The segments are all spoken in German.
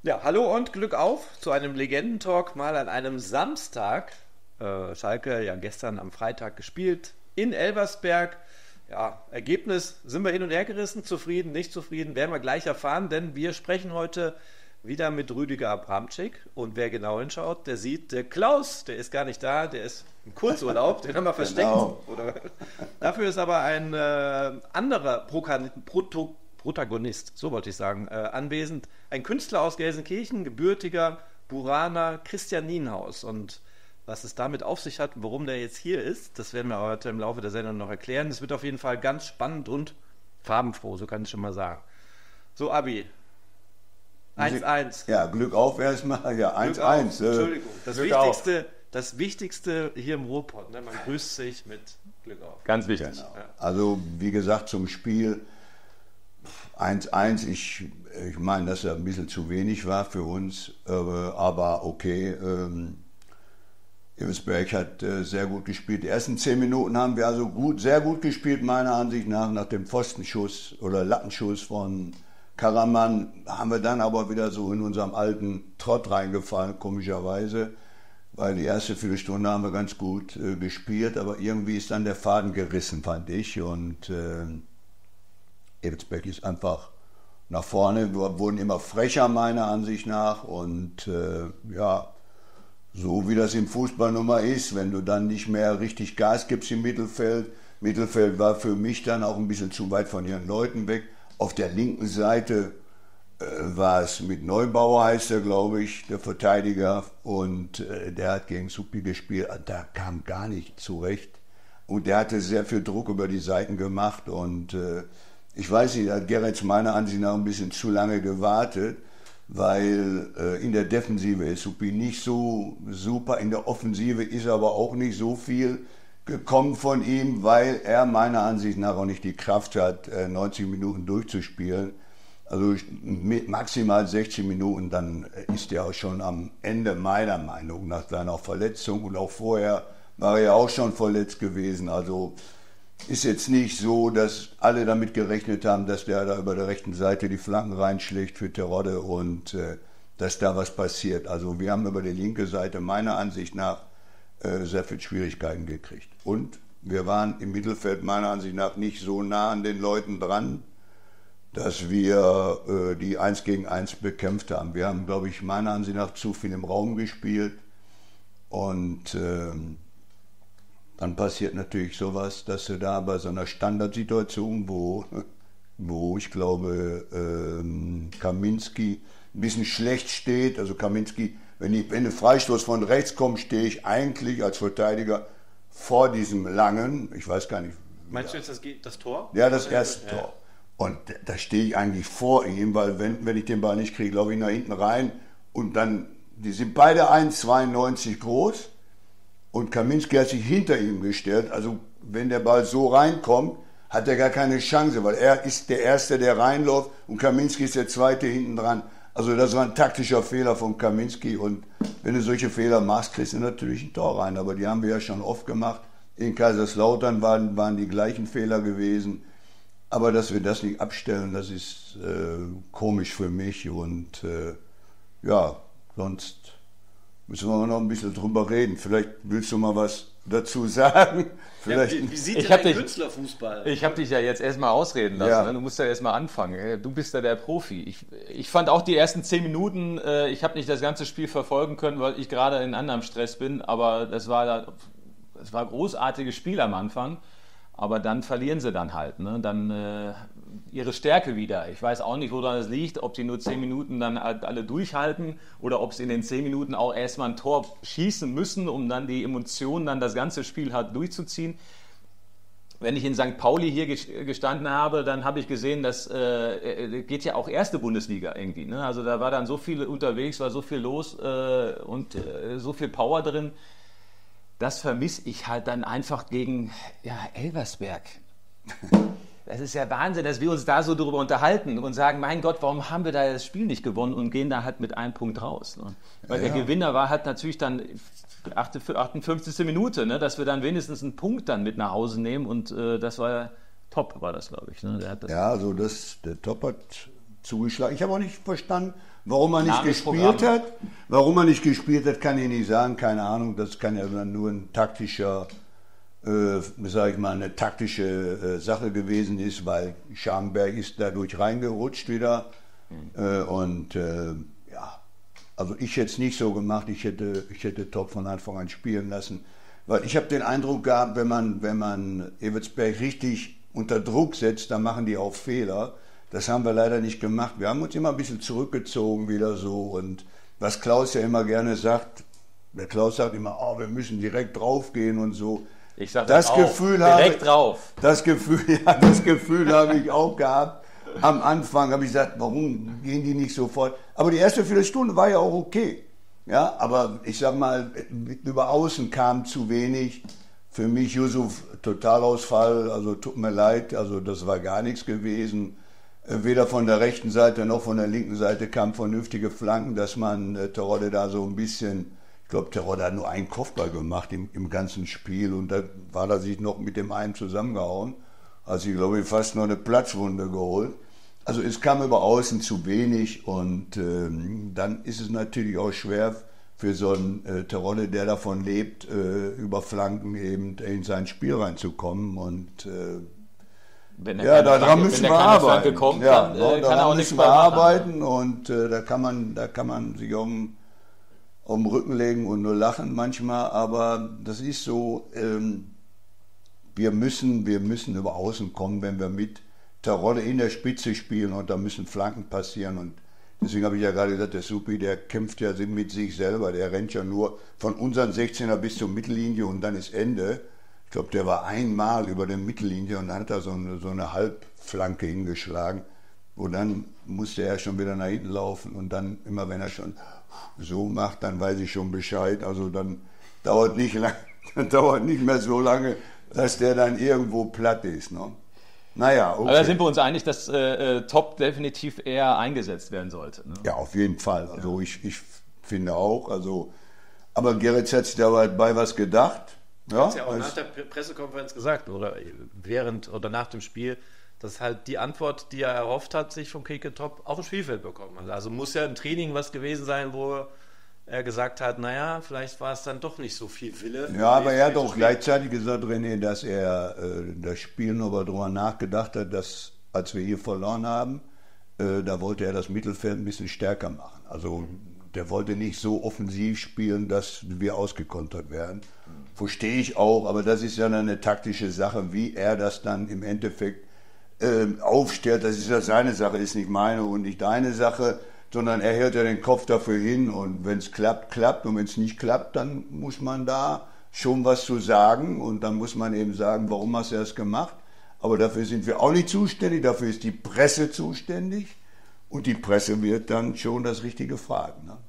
Ja, hallo und Glück auf zu einem Legendentalk mal an einem Samstag. Schalke ja gestern am Freitag gespielt in Elversberg. Ja, Ergebnis sind wir hin und her gerissen, zufrieden, nicht zufrieden, werden wir gleich erfahren, denn wir sprechen heute wieder mit Rüdiger Abramczyk und wer genau hinschaut, der sieht, der Klaus, der ist gar nicht da, der ist im Kurzurlaub, den haben wir versteckt. Genau. Oder, dafür ist aber ein anderer Protagonist, so wollte ich sagen, anwesend. Ein Künstler aus Gelsenkirchen, gebürtiger Buraner, Christian Nienhaus. Und was es damit auf sich hat, warum der jetzt hier ist, das werden wir heute im Laufe der Sendung noch erklären. Es wird auf jeden Fall ganz spannend und farbenfroh, so kann ich schon mal sagen. So, Abi. 1-1. Ja, Glück auf erstmal. Ja, 1-1. Entschuldigung. Glück auf. Das Wichtigste hier im Ruhrpott. Ne? Man grüßt sich mit Glück auf. Ganz wichtig. Genau. Also, wie gesagt, zum Spiel 1-1. Ich meine, dass er ein bisschen zu wenig war für uns, aber okay. Elversberg hat sehr gut gespielt. Die ersten 10 Minuten haben wir also sehr gut gespielt, meiner Ansicht nach dem Pfostenschuss oder Lattenschuss von Karaman haben wir dann aber wieder so in unserem alten Trott reingefallen, komischerweise, weil die erste Viertelstunde haben wir ganz gut gespielt, aber irgendwie ist dann der Faden gerissen, fand ich, und Elversberg ist einfach nach vorne, wir wurden immer frecher, meiner Ansicht nach, und so wie das im Fußball nun mal ist, wenn du dann nicht mehr richtig Gas gibst im Mittelfeld. Mittelfeld war für mich dann auch ein bisschen zu weit von ihren Leuten weg. Auf der linken Seite war es mit Neubauer, heißt er, glaube ich, der Verteidiger. Und der hat gegen Suppi gespielt. Da kam gar nicht zurecht. Und der hatte sehr viel Druck über die Seiten gemacht. Und ich weiß nicht, da hat Geretz meiner Ansicht nach ein bisschen zu lange gewartet, weil in der Defensive ist Suppi nicht so super, in der Offensive ist aber auch nicht so viel gekommen von ihm, weil er meiner Ansicht nach auch nicht die Kraft hat, 90 Minuten durchzuspielen. Also mit maximal 60 Minuten, dann ist er auch schon am Ende meiner Meinung nach seiner Verletzung, und auch vorher war er ja auch schon verletzt gewesen. Also ist jetzt nicht so, dass alle damit gerechnet haben, dass der da über der rechten Seite die Flanken reinschlägt für Terodde und dass da was passiert. Also wir haben über die linke Seite meiner Ansicht nach sehr viel Schwierigkeiten gekriegt. Und wir waren im Mittelfeld meiner Ansicht nach nicht so nah an den Leuten dran, dass wir die 1 gegen 1 bekämpft haben. Wir haben, glaube ich, meiner Ansicht nach zu viel im Raum gespielt, und dann passiert natürlich sowas, dass du da bei so einer Standardsituation, wo ich glaube, Kaminski ein bisschen schlecht steht, also Kaminski, wenn ein Freistoß von rechts kommt, stehe ich eigentlich als Verteidiger vor diesem langen, ich weiß gar nicht. Meinst du jetzt das Tor? Ja, das erste Tor. Und da stehe ich eigentlich vor ihm, weil wenn ich den Ball nicht kriege, laufe ich nach hinten rein, und dann, die sind beide 1,92 groß. Und Kaminski hat sich hinter ihm gestellt. Also wenn der Ball so reinkommt, hat er gar keine Chance, weil er ist der Erste, der reinläuft, und Kaminski ist der Zweite hinten dran. Also das war ein taktischer Fehler von Kaminski, und wenn du solche Fehler machst, kriegst du natürlich ein Tor rein. Aber die haben wir ja schon oft gemacht. In Kaiserslautern waren die gleichen Fehler gewesen. Aber dass wir das nicht abstellen, das ist komisch für mich, und sonst müssen wir noch ein bisschen drüber reden. Vielleicht willst du mal was dazu sagen. Vielleicht. Ja, wie sieht denn ein Künstlerfußball? Ich habe dich ja jetzt erstmal ausreden lassen. Ja. Ne? Du musst ja erstmal anfangen. Du bist ja der Profi. Ich fand auch die ersten 10 Minuten, ich habe nicht das ganze Spiel verfolgen können, weil ich gerade in anderem Stress bin, aber das war ein großartiges Spiel am Anfang. Aber dann verlieren sie dann halt. Ne? Dann ihre Stärke wieder. Ich weiß auch nicht, woran das liegt, ob sie nur 10 Minuten dann halt alle durchhalten oder ob sie in den 10 Minuten auch erstmal ein Tor schießen müssen, um dann die Emotionen, dann das ganze Spiel halt durchzuziehen. Wenn ich in St. Pauli hier gestanden habe, dann habe ich gesehen, das geht ja auch erste Bundesliga irgendwie. Ne? Also da war dann so viel unterwegs, war so viel los und so viel Power drin. Das vermisse ich halt dann einfach gegen Elversberg. Das ist ja Wahnsinn, dass wir uns da so darüber unterhalten und sagen, mein Gott, warum haben wir da das Spiel nicht gewonnen, und gehen da halt mit einem Punkt raus. Ne? Weil der Gewinner war halt natürlich dann 58. Minute, ne? Dass wir dann wenigstens einen Punkt dann mit nach Hause nehmen, und das war Top, war das, glaube ich. Ne? Also der Top hat zugeschlagen. Ich habe auch nicht verstanden, Warum er nicht Klares gespielt hat, kann ich nicht sagen, keine Ahnung. Das kann ja dann nur ein taktischer, eine taktische Sache gewesen ist, weil Scharnberg ist dadurch reingerutscht wieder. Also ich hätte es nicht so gemacht, ich hätte Top von Anfang an spielen lassen. Weil ich habe den Eindruck gehabt, wenn man Evertsberg richtig unter Druck setzt, dann machen die auch Fehler. Das haben wir leider nicht gemacht. Wir haben uns immer ein bisschen zurückgezogen wieder so. Und was Klaus ja immer gerne sagt, der Klaus sagt immer, wir müssen direkt draufgehen und so. Ich sage das Gefühl direkt drauf. Das Gefühl habe ich auch gehabt. Am Anfang habe ich gesagt, warum gehen die nicht sofort? Aber die erste Viertelstunde war ja auch okay. Ja, aber ich sag mal, über außen kam zu wenig. Für mich Yusuf Totalausfall, also tut mir leid, also das war gar nichts gewesen. Weder von der rechten Seite noch von der linken Seite kamen vernünftige Flanken, dass man Terodde da so ein bisschen, ich glaube, Terodde hat nur einen Kopfball gemacht im ganzen Spiel und da war er sich noch mit dem einen zusammengehauen. Also ich glaube, fast noch eine Platzwunde geholt. Also es kam über außen zu wenig und dann ist es natürlich auch schwer für so einen Terodde, der davon lebt, über Flanken eben in sein Spiel reinzukommen und daran müssen wir arbeiten. Kommt, dann kann er auch nichts mehr arbeiten und da kann man sich um den Rücken legen und nur lachen manchmal, aber das ist so, wir müssen über außen kommen, wenn wir mit Terodde in der Spitze spielen und da müssen Flanken passieren und deswegen habe ich ja gerade gesagt, der Supi, der kämpft ja mit sich selber, der rennt ja nur von unseren 16er bis zur Mittellinie und dann ist Ende. Ich glaube, der war einmal über der Mittellinie und dann hat er so eine Halbflanke hingeschlagen. Und dann musste er schon wieder nach hinten laufen und dann immer, wenn er schon so macht, dann weiß ich schon Bescheid. Also dann dauert nicht mehr so lange, dass der dann irgendwo platt ist. Ne? Naja, okay. Aber da sind wir uns einig, dass Top definitiv eher eingesetzt werden sollte. Ne? Ja, auf jeden Fall. Also ich finde auch. Also, aber Geritz hat sich dabei was gedacht. Ja, hat ja auch nach der Pressekonferenz gesagt oder während oder nach dem Spiel, dass halt die Antwort, die er erhofft hat, sich vom Keke Top auf dem Spielfeld bekommen hat. Also muss ja im Training was gewesen sein, wo er gesagt hat, naja, vielleicht war es dann doch nicht so viel Wille. Ja, aber er hat auch gleichzeitig gesagt, René, dass er das Spiel nur darüber nachgedacht hat, dass als wir hier verloren haben, da wollte er das Mittelfeld ein bisschen stärker machen. Also der wollte nicht so offensiv spielen, dass wir ausgekontert werden. Verstehe ich auch, aber das ist ja eine taktische Sache, wie er das dann im Endeffekt aufstellt. Das ist ja seine Sache, ist nicht meine und nicht deine Sache, sondern er hält ja den Kopf dafür hin und wenn es klappt, klappt und wenn es nicht klappt, dann muss man da schon was zu sagen und dann muss man eben sagen, warum hast du das gemacht. Aber dafür sind wir auch nicht zuständig, dafür ist die Presse zuständig und die Presse wird dann schon das Richtige fragen. Ne?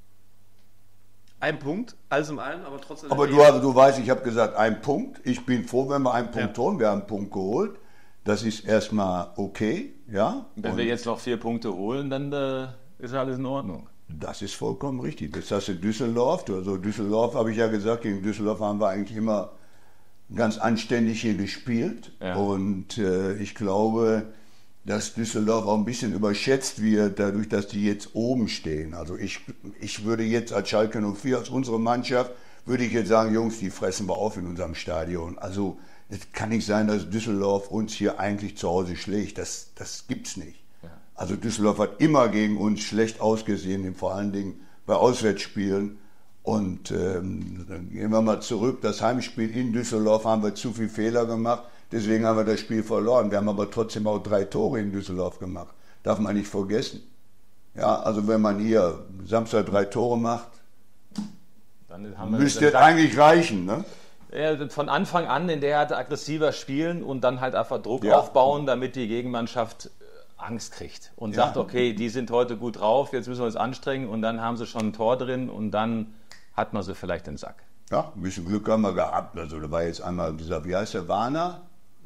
Ein Punkt, alles im Allen, aber trotzdem... Aber du weißt, ich habe gesagt, ein Punkt. Ich bin froh, wenn wir einen Punkt holen. Wir haben einen Punkt geholt. Das ist erstmal okay. Ja? Wenn wir jetzt noch 4 Punkte holen, dann ist alles in Ordnung. Das ist vollkommen richtig. Jetzt hast du Düsseldorf. Also Düsseldorf, habe ich ja gesagt, gegen Düsseldorf haben wir eigentlich immer ganz anständig hier gespielt. Ja. Und ich glaube, dass Düsseldorf auch ein bisschen überschätzt wird, dadurch, dass die jetzt oben stehen. Also ich würde jetzt als Schalke 04, als unsere Mannschaft, würde ich jetzt sagen, Jungs, die fressen wir auf in unserem Stadion. Also es kann nicht sein, dass Düsseldorf uns hier eigentlich zu Hause schlägt. Das gibt's nicht. Ja. Also Düsseldorf hat immer gegen uns schlecht ausgesehen, vor allen Dingen bei Auswärtsspielen. Und dann gehen wir mal zurück. Das Heimspiel in Düsseldorf haben wir zu viel Fehler gemacht. Deswegen haben wir das Spiel verloren. Wir haben aber trotzdem auch 3 Tore in Düsseldorf gemacht. Darf man nicht vergessen. Ja, also wenn man hier Samstag 3 Tore macht, dann müsste es eigentlich reichen. Ne? Ja, von Anfang an in der Art aggressiver spielen und dann halt einfach Druck aufbauen, damit die Gegenmannschaft Angst kriegt und sagt, okay, die sind heute gut drauf, jetzt müssen wir uns anstrengen und dann haben sie schon ein Tor drin und dann hat man sie vielleicht im Sack. Ja, ein bisschen Glück haben wir gehabt. Also da war jetzt einmal dieser, wie heißt der, Warner,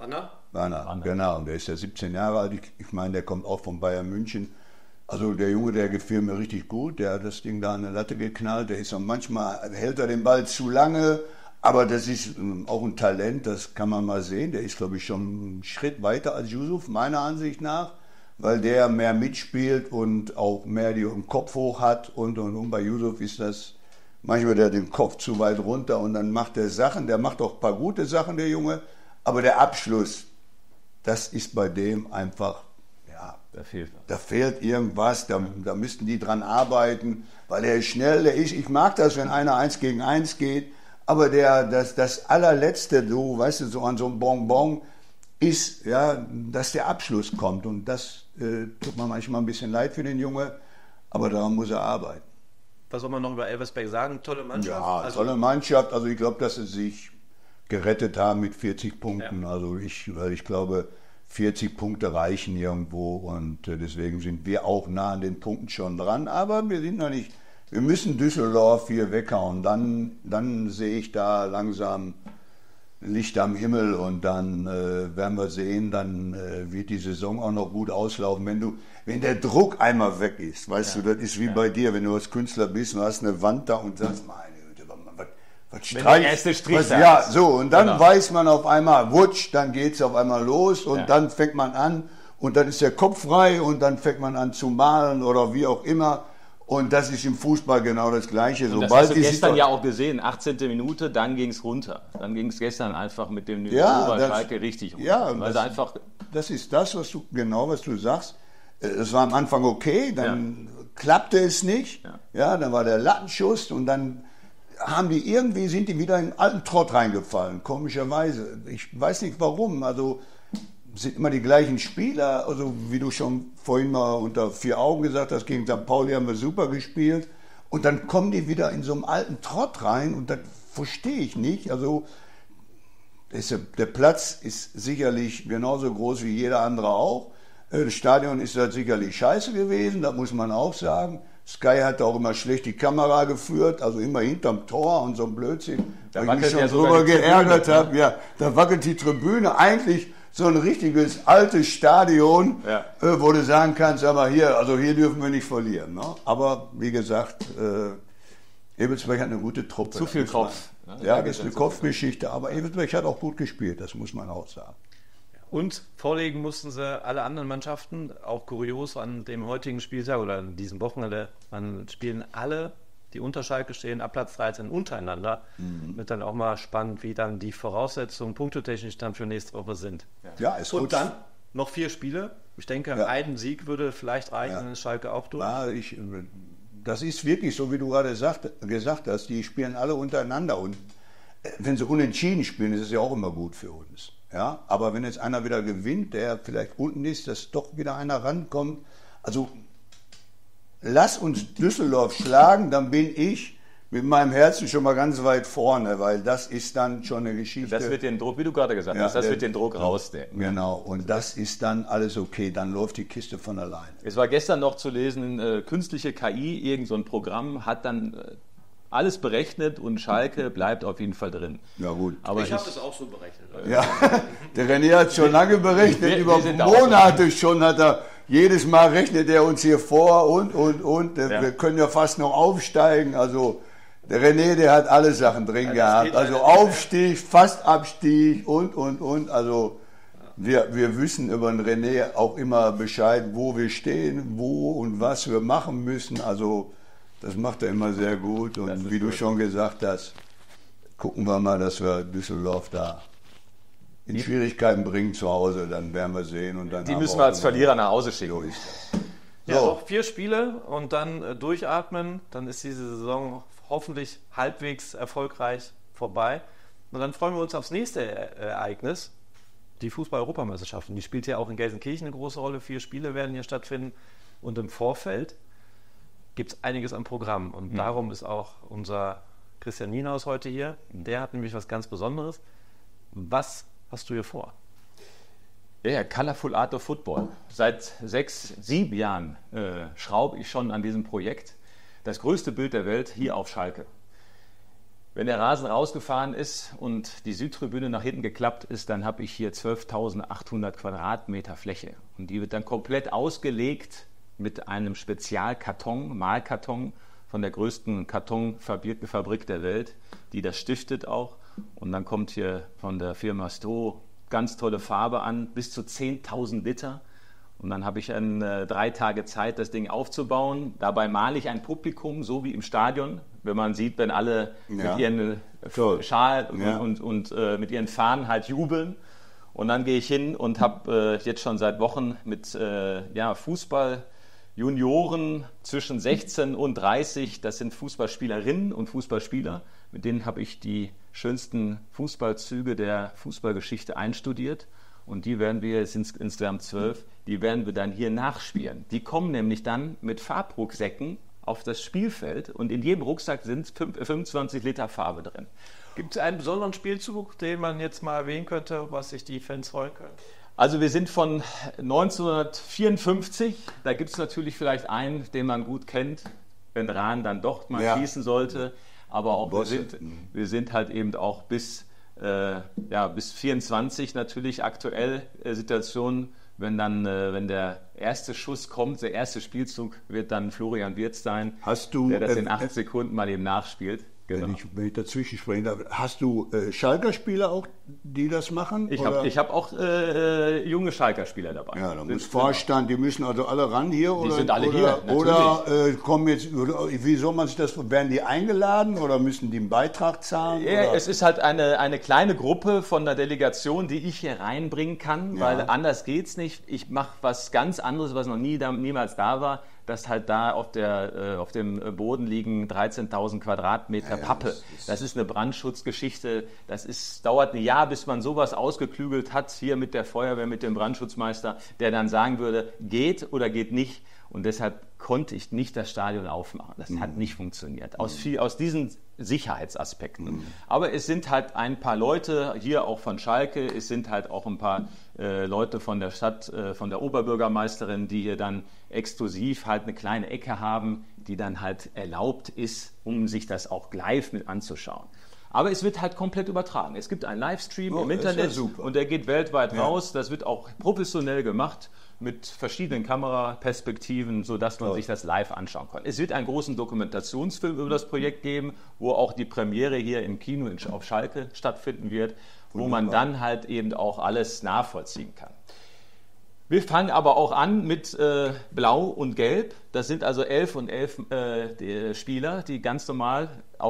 genau. Der ist ja 17 Jahre alt. Ich meine, der kommt auch von Bayern München. Also der Junge, der gefiel mir richtig gut. Der hat das Ding da an der Latte geknallt. Der ist auch manchmal, hält er den Ball zu lange. Aber das ist auch ein Talent, das kann man mal sehen. Der ist, glaube ich, schon einen Schritt weiter als Yusuf, meiner Ansicht nach. weil der mehr mitspielt und auch mehr den Kopf hoch hat und. Bei Yusuf ist das manchmal der den Kopf zu weit runter und dann macht er Sachen, der macht auch ein paar gute Sachen, der Junge, aber der Abschluss, das ist bei dem einfach, ja, da fehlt irgendwas, da müssten die dran arbeiten, weil er ist schnell, ich mag das, wenn einer 1 gegen 1 geht, aber das allerletzte, so, weißt du, so an so einem Bonbon ist, ja, dass der Abschluss kommt und das tut mir manchmal ein bisschen leid für den Junge, aber daran muss er arbeiten. Was soll man noch über Elversberg sagen? Tolle Mannschaft? Ja, tolle Mannschaft. Also ich glaube, dass sie sich gerettet haben mit 40 Punkten. Ja. Also weil ich glaube, 40 Punkte reichen irgendwo und deswegen sind wir auch nah an den Punkten schon dran. Aber wir sind noch nicht, wir müssen Düsseldorf hier weghauen. Dann sehe ich da langsam Licht am Himmel und dann werden wir sehen, dann wird die Saison auch noch gut auslaufen. Wenn der Druck einmal weg ist, weißt du, das ist wie bei dir, wenn du als Künstler bist, du hast eine Wand da und sagst, meine Güte, was streicht. Der erste Strich ja, so, und dann weiß man auf einmal, wutsch, dann geht es auf einmal los und dann fängt man an und dann ist der Kopf frei und dann fängt man an zu malen oder wie auch immer. Und das ist im Fußball genau das Gleiche. Und das hast du gestern ja auch gesehen, 18. Minute, dann ging es runter. Dann ging es gestern einfach mit dem Schalke richtig runter. Ja, das ist das, was du sagst. Es war am Anfang okay, dann klappte es nicht. Ja, dann war der Lattenschuss und dann sind die wieder in den alten Trott reingefallen, komischerweise. Ich weiß nicht warum, also sind immer die gleichen Spieler, also wie du schon vorhin mal unter 4 Augen gesagt hast, gegen St. Pauli haben wir super gespielt und dann kommen die wieder in so einen alten Trott rein und das verstehe ich nicht. Also der Platz ist sicherlich genauso groß wie jeder andere auch. Das Stadion ist halt sicherlich scheiße gewesen, das muss man auch sagen. Sky hat auch immer schlecht die Kamera geführt, also immer hinterm Tor und so ein Blödsinn. Da ich mich schon drüber geärgert habe, ja, da wackelt die Tribüne. Eigentlich so ein richtiges altes Stadion, wo du sagen kannst, aber hier dürfen wir nicht verlieren. Ne? Aber wie gesagt, Ebelsberg hat eine gute Truppe. Zu viel Kopf. Ja, das ist eine Kopfgeschichte, aber Ebelsberg hat auch gut gespielt, das muss man auch sagen. Und vorlegen mussten sie alle anderen Mannschaften, auch kurios an dem heutigen Spieltag oder an diesem Wochenende, man spielen alle, die unter Schalke stehen, ab Platz 13 untereinander. Wird dann auch mal spannend, wie dann die Voraussetzungen punktetechnisch dann für nächste Woche sind. Ja, ist gut. Und dann noch 4 Spiele. Ich denke, ein Sieg würde vielleicht reichen, dann ist Schalke auch durch. Ja, das ist wirklich so, wie du gerade gesagt hast, die spielen alle untereinander und wenn sie unentschieden spielen, ist es ja auch immer gut für uns. Ja, aber wenn jetzt einer wieder gewinnt, der vielleicht unten ist, dass doch wieder einer rankommt. Also lass uns Düsseldorf schlagen, dann bin ich mit meinem Herzen schon mal ganz weit vorne, weil das ist dann schon eine Geschichte. Das wird den Druck, wie du gerade gesagt hast, das wird den Druck rausnehmen. Genau, und das ist dann alles okay, dann läuft die Kiste von alleine. Es war gestern noch zu lesen, künstliche KI, irgend so ein Programm hat dann alles berechnet und Schalke bleibt auf jeden Fall drin. Ja gut. Aber ich habe das auch so berechnet. Ja, der René hat schon lange berechnet, über Monate schon hat er, jedes Mal rechnet er uns hier vor und. Wir können ja fast noch aufsteigen, also der René, der hat alle Sachen drin gehabt, also Aufstieg, fast Abstieg und, also wir wissen über den René auch immer Bescheid, wo wir stehen, wo und was wir machen müssen, also das macht er immer sehr gut und wie du schon gesagt hast, gucken wir mal, dass wir Düsseldorf da in Schwierigkeiten bringen zu Hause, dann werden wir sehen. Und dann die müssen wir als Verlierer nach Hause schicken. So ist das. Ja, noch 4 Spiele und dann durchatmen, dann ist diese Saison hoffentlich halbwegs erfolgreich vorbei. Und dann freuen wir uns aufs nächste Ereignis, die Fußball-Europameisterschaften. Die spielt ja auch in Gelsenkirchen eine große Rolle, 4 Spiele werden hier stattfinden und im Vorfeld gibt es einiges am Programm und darum ist auch unser Christian Nienhaus heute hier. Der hat nämlich was ganz Besonderes. Was hast du hier vor? Ja, Colorful Art of Football. Seit 6, 7 Jahren schraube ich schon an diesem Projekt. Das größte Bild der Welt hier auf Schalke. Wenn der Rasen rausgefahren ist und die Südtribüne nach hinten geklappt ist, dann habe ich hier 12.800 Quadratmeter Fläche. Und die wird dann komplett ausgelegt mit einem Spezialkarton, Malkarton von der größten Kartonfabrik der Welt, die das stiftet auch. Und dann kommt hier von der Firma Sto ganz tolle Farbe an, bis zu 10.000 Liter. Und dann habe ich dann 3 Tage Zeit, das Ding aufzubauen. Dabei male ich ein Publikum, so wie im Stadion. Wenn man sieht, wenn alle mit ihren Schal und mit ihren Fahnen halt jubeln. Und dann gehe ich hin und habe jetzt schon seit Wochen mit Fußball-Junioren zwischen 16 und 30, das sind Fußballspielerinnen und Fußballspieler, mit denen habe ich die schönsten Fußballzüge der Fußballgeschichte einstudiert. Und die werden wir, es sind insgesamt 12, die werden wir dann hier nachspielen. Die kommen nämlich dann mit Farbrucksäcken auf das Spielfeld und in jedem Rucksack sind 25 Liter Farbe drin. Gibt es einen besonderen Spielzug, den man jetzt mal erwähnen könnte, was sich die Fans freuen können? Also wir sind von 1954, da gibt es natürlich vielleicht einen, den man gut kennt, wenn Rahn dann doch mal schießen sollte, aber auch wir sind halt eben auch bis 24 natürlich aktuell Situation, wenn der erste Schuss kommt, der erste Spielzug wird dann Florian Wirtz sein, der das in 8 Sekunden mal eben nachspielt. Genau. Wenn ich dazwischen sprechen darf, hast du Schalker Spieler auch, die das machen? Ich hab auch junge Schalker Spieler dabei. Ja, da muss Vorstand, die müssen also alle ran hier? Die sind alle hier, natürlich. Oder kommen jetzt, wie soll man sich das, werden die eingeladen oder müssen die einen Beitrag zahlen? Ja, es ist halt eine kleine Gruppe von der Delegation, die ich hier reinbringen kann, weil anders geht's nicht. Ich mache was ganz anderes, was noch niemals da war. Dass halt da auf dem Boden liegen 13.000 Quadratmeter Pappe. Das ist eine Brandschutzgeschichte. Dauert ein Jahr, bis man sowas ausgeklügelt hat, hier mit der Feuerwehr, mit dem Brandschutzmeister, der dann sagen würde, geht oder geht nicht. Und deshalb konnte ich nicht das Stadion aufmachen. Das hat nicht funktioniert. Aus diesen Sicherheitsaspekten. Aber es sind halt ein paar Leute, hier auch von Schalke, es sind halt auch ein paar Leute von der Stadt, von der Oberbürgermeisterin, die hier dann exklusiv halt eine kleine Ecke haben, die dann halt erlaubt ist, um sich das auch live mit anzuschauen. Aber es wird halt komplett übertragen. Es gibt einen Livestream im Internet und der geht weltweit raus. Das wird auch professionell gemacht mit verschiedenen Kameraperspektiven, sodass man sich das live anschauen kann. Es wird einen großen Dokumentationsfilm über das Projekt geben, wo auch die Premiere hier im Kino auf Schalke stattfinden wird, wo man dann halt eben auch alles nachvollziehen kann. Wir fangen aber auch an mit Blau und Gelb. Das sind also 11 und 11 Spieler, die ganz normal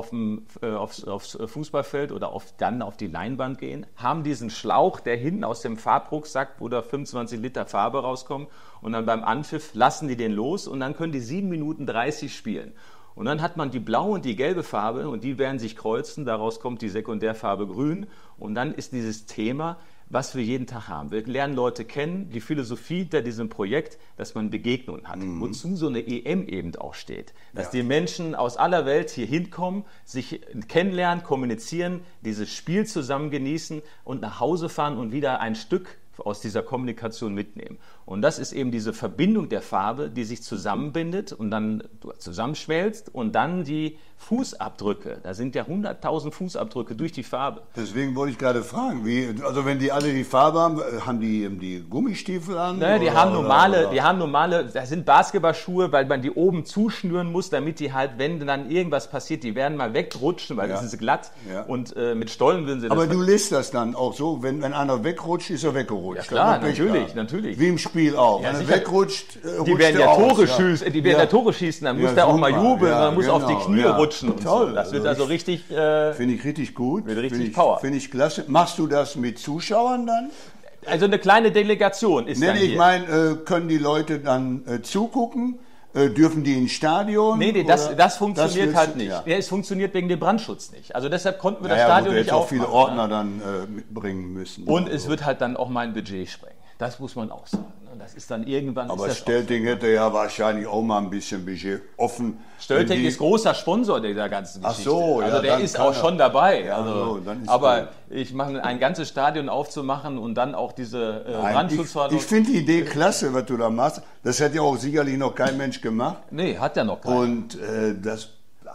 aufs Fußballfeld oder dann auf die Leinwand gehen, haben diesen Schlauch, der hinten aus dem Farbrucksack, wo da 25 Liter Farbe rauskommen, und dann beim Anpfiff lassen die den los und dann können die 7 Minuten 30 spielen. Und dann hat man die blaue und die gelbe Farbe und die werden sich kreuzen, daraus kommt die Sekundärfarbe grün und dann ist dieses Thema, was wir jeden Tag haben. Wir lernen Leute kennen, die Philosophie hinter diesem Projekt, dass man Begegnungen hat. Wozu so eine EM eben auch steht. Dass die Menschen aus aller Welt hier hinkommen, sich kennenlernen, kommunizieren, dieses Spiel zusammen genießen und nach Hause fahren und wieder ein Stück aus dieser Kommunikation mitnehmen. Und das ist eben diese Verbindung der Farbe, die sich zusammenbindet und dann zusammenschmelzt und dann die Fußabdrücke. Da sind ja 100.000 Fußabdrücke durch die Farbe. Deswegen wollte ich gerade fragen, also wenn die alle die Farbe haben die Gummistiefel an? Naja, die haben normale, das sind Basketballschuhe, weil man die oben zuschnüren muss, damit die halt, wenn dann irgendwas passiert, die werden mal wegrutschen, weil das ist glatt und mit Stollen würden sie das. Aber du lässt das dann auch so, wenn einer wegrutscht, ist er weggerutscht. Ja klar, natürlich. Wie im Spiel auch. Ja, wenn er wegrutscht, die werden ja Tore schießen, Tore schießen, dann muss der auch mal jubeln, dann muss auf die Knie rutschen und toll. So. Das wird also richtig... Finde ich richtig gut. Wird richtig Power. Finde ich klasse. Machst du das mit Zuschauern dann? Also eine kleine Delegation ist dann hier. Ich meine, können die Leute dann zugucken? Dürfen die ins Stadion? Nee, das funktioniert halt nicht. Ja, es funktioniert wegen dem Brandschutz nicht. Also deshalb konnten wir das Stadion nicht aufmachen. Auch viele Ordner dann mitbringen müssen. Und es wird halt dann auch mein Budget sprengen. Das muss man auch sagen. Das ist dann irgendwann... Aber Stelting hätte ja wahrscheinlich auch mal ein bisschen Budget offen. Stelting ist großer Sponsor dieser ganzen Geschichte. Ach so, also der ist auch schon dabei. Ja, aber ich mache ein ganzes Stadion aufzumachen und dann auch diese Brandschutzverordnung. Ich finde die Idee klasse, was du da machst. Das hätte ja auch sicherlich noch kein Mensch gemacht. Nee, hat ja noch keiner. Und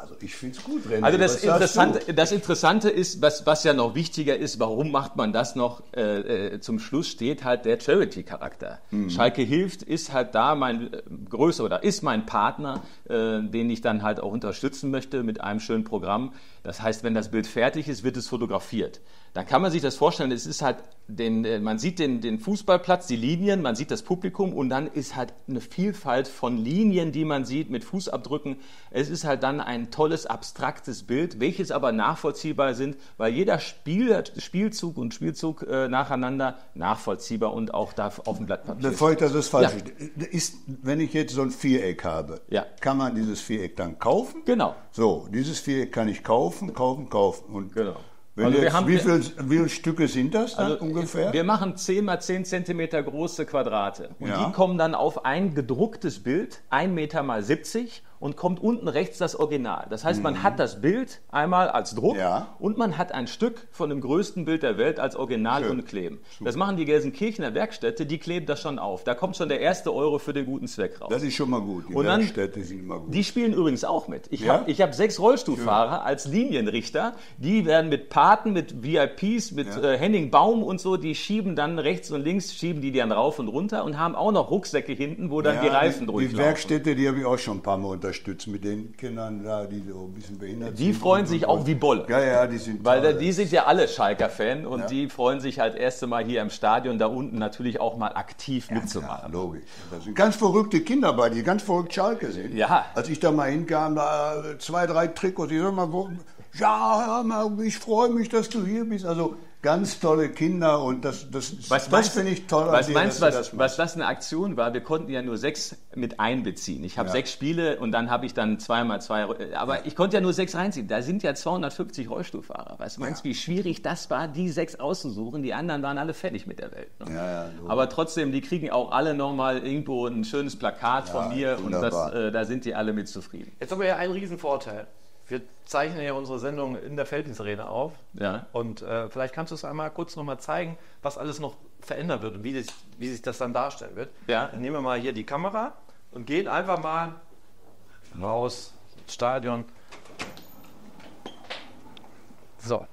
Also ich finde es gut, René. Also das Interessante ist, was ja noch wichtiger ist, warum macht man das noch? Zum Schluss steht halt der Charity-Charakter. Schalke hilft, ist halt da ist mein Partner, den ich dann halt auch unterstützen möchte mit einem schönen Programm. Das heißt, wenn das Bild fertig ist, wird es fotografiert. Dann kann man sich das vorstellen, es ist halt, man sieht den Fußballplatz, die Linien, man sieht das Publikum und dann ist halt eine Vielfalt von Linien, die man sieht mit Fußabdrücken. Es ist halt dann ein tolles, abstraktes Bild, welches aber nachvollziehbar sind, weil jeder Spielzug nacheinander nachvollziehbar und auch da auf dem Blatt Papier. Bevor ich das falsch ist, wenn ich jetzt so ein Viereck habe, kann man dieses Viereck dann kaufen? Genau. So, dieses Viereck kann ich kaufen. Und genau. Also wie viele Stücke sind das dann ungefähr? Wir machen 10 x 10 Zentimeter große Quadrate. Und die kommen dann auf ein gedrucktes Bild, 1 Meter mal 70 und kommt unten rechts das Original. Das heißt, man hat das Bild einmal als Druck und man hat ein Stück von dem größten Bild der Welt als Original und kleben. Super. Das machen die Gelsenkirchener Werkstätte, die kleben das schon auf. Da kommt schon der erste Euro für den guten Zweck raus. Das ist schon mal gut. Die Werkstätte sind immer gut. Die spielen übrigens auch mit. Ich hab 6 Rollstuhlfahrer als Linienrichter. Die werden mit Paten, mit VIPs, mit Henning Baum und so, die schieben dann rechts und links, schieben die dann rauf und runter und haben auch noch Rucksäcke hinten, wo dann die Reifen durchlaufen. Die Werkstätte, die habe ich auch schon ein paar Mal unterstützt mit den Kindern da, die so ein bisschen behindert sind. Die freuen sich auch wie Bolle. Ja, die sind weil die sind ja alle Schalker-Fan und die freuen sich halt erste Mal hier im Stadion da unten natürlich auch mal aktiv mitzumachen. Ja, logisch. Das sind ganz verrückte Kinder bei, die ganz verrückt Schalke sind. Ja. Als ich da mal hinkam, da 2, 3 Trikots, ich sag mal, ich freue mich, dass du hier bist. Also ganz tolle Kinder und das finde ich toll. Was das eine Aktion war? Wir konnten ja nur 6 mit einbeziehen. Ich habe 6 Spiele und dann habe ich dann 2x2. Aber ich konnte ja nur 6 reinziehen. Da sind ja 250 Rollstuhlfahrer. Meinst du, wie schwierig das war, die 6 auszusuchen? Die anderen waren alle fertig mit der Welt. Ne? Aber trotzdem, die kriegen auch alle nochmal irgendwo ein schönes Plakat von mir wunderbar. Und da sind die alle mit zufrieden. Jetzt haben wir ja einen Riesenvorteil. Wir zeichnen ja unsere Sendung in der Felddienstarena auf. Ja. Und vielleicht kannst du es einmal kurz nochmal zeigen, was alles noch verändern wird und wie sich das dann darstellen wird. Ja. Dann nehmen wir mal hier die Kamera und gehen einfach mal raus ins Stadion. So.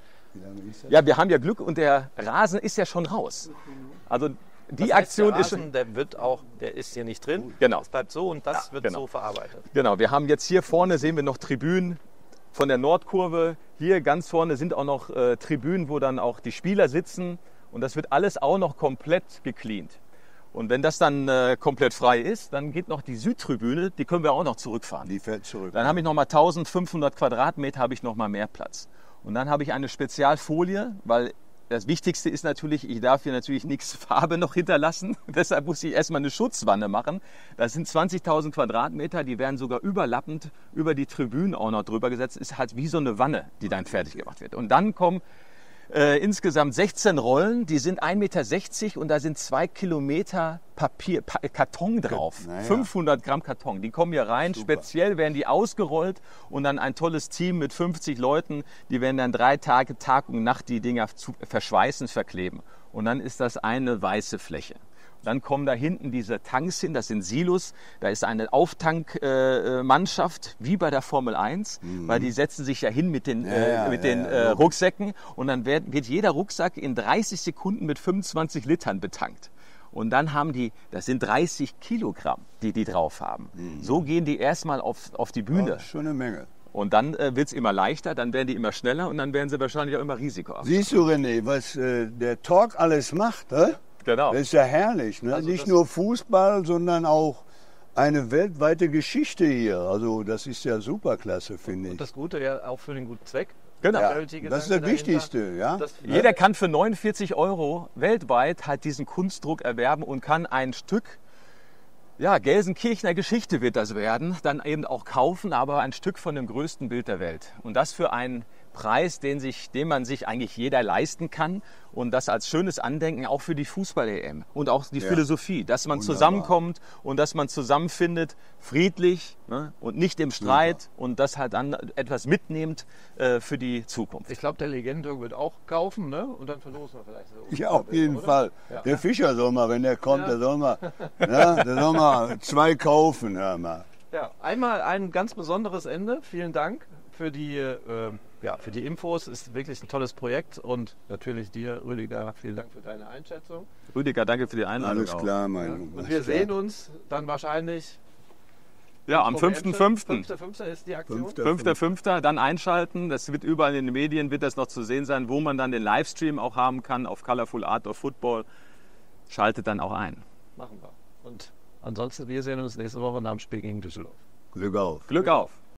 Ja, wir haben ja Glück und der Rasen ist ja schon raus. Also die Aktion der Rasen, der ist hier nicht drin. Genau. Das bleibt so und das wird so verarbeitet. Genau, wir haben jetzt hier vorne, sehen wir noch Tribünen von der Nordkurve. Hier ganz vorne sind auch noch Tribünen, wo dann auch die Spieler sitzen. Und das wird alles auch noch komplett gecleant. Und wenn das dann komplett frei ist, dann geht noch die Südtribüne, die können wir auch noch zurückfahren. Die fällt zurück. Dann habe ich noch mal 1500 Quadratmeter, habe ich noch mal mehr Platz. Und dann habe ich eine Spezialfolie, weil das Wichtigste ist natürlich, ich darf hier natürlich nichts Farbe noch hinterlassen. Deshalb muss ich erstmal eine Schutzwanne machen. Das sind 20.000 Quadratmeter, die werden sogar überlappend über die Tribünen auch noch drüber gesetzt. Ist halt wie so eine Wanne, die dann fertig gemacht wird. Und dann kommen insgesamt 16 Rollen, die sind 1,60 Meter und da sind 2 Kilometer Karton drauf. 500 Gramm Karton. Die kommen hier rein, super. Speziell werden die ausgerollt und dann ein tolles Team mit 50 Leuten, die werden dann 3 Tage, Tag und Nacht die Dinger verschweißen, verkleben. Und dann ist das eine weiße Fläche. Dann kommen da hinten diese Tanks hin, das sind Silos. Da ist eine Auftankmannschaft, wie bei der Formel 1, weil die setzen sich ja hin mit den Rucksäcken. Und dann wird jeder Rucksack in 30 Sekunden mit 25 Litern betankt. Und dann haben die, das sind 30 Kilogramm, die drauf haben. So gehen die erstmal auf die Bühne. Das ist schon eine Menge. Und dann wird es immer leichter, dann werden die immer schneller und dann werden sie wahrscheinlich auch immer risikohaft. Siehst du, René, was der Talk alles macht, Genau. Das ist ja herrlich. Ne? Also nicht nur Fußball, sondern auch eine weltweite Geschichte hier. Also das ist ja superklasse, finde ich. Und das Gute ja auch für den guten Zweck. Genau. Ja, das ist das Wichtigste. Ja? Jeder kann für 49 € weltweit halt diesen Kunstdruck erwerben und kann ein Stück, Gelsenkirchener Geschichte wird das werden, dann eben auch kaufen, aber ein Stück von dem größten Bild der Welt. Und das für einen Preis, den man sich eigentlich jeder leisten kann und das als schönes Andenken auch für die Fußball-EM und auch die Philosophie, dass man zusammenkommt und dass man zusammenfindet, friedlich, ne, und nicht im Streit und das halt dann etwas mitnimmt für die Zukunft. Ich glaube, der Legendentag wird auch kaufen, ne? Und dann verlosen wir vielleicht so. Ja, auf jeden Fall. Ja. Der Fischer soll mal, wenn der kommt, der soll mal 2 kaufen. Hör mal. Ja, einmal ein ganz besonderes Ende. Vielen Dank für die Infos. Ist wirklich ein tolles Projekt. Und natürlich dir, Rüdiger, vielen Dank für deine Einschätzung. Rüdiger, danke für die Einladung. Alles klar, mein Und wir sehen uns dann wahrscheinlich... Ja, am 5.5. 5.5. ist die Aktion. 5.5. dann einschalten. Das wird überall in den Medien, wird das noch zu sehen sein, wo man dann den Livestream auch haben kann auf Colorful Art of Football. Schaltet dann auch ein. Machen wir. Und ansonsten, wir sehen uns nächste Woche nach dem Spiel gegen Düsseldorf. Glück auf. Glück auf!